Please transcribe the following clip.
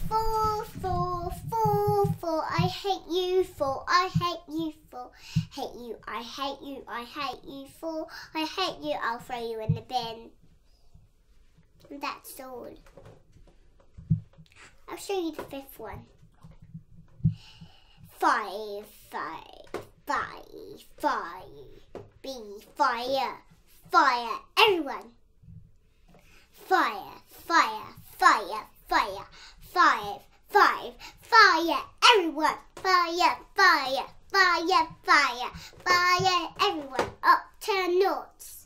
Four, four, four, four. I hate you, four. I hate you, four. Hate you, I hate you, I hate you, four. I hate you, I'll throw you in the bin. And that's all. I'll show you the fifth one. Five, five, five, five. Be fire, fire, everyone. Fire, fire, fire, fire. Five, five, fire, everyone. Fire, fire, fire, fire, fire, everyone. Up to noughts.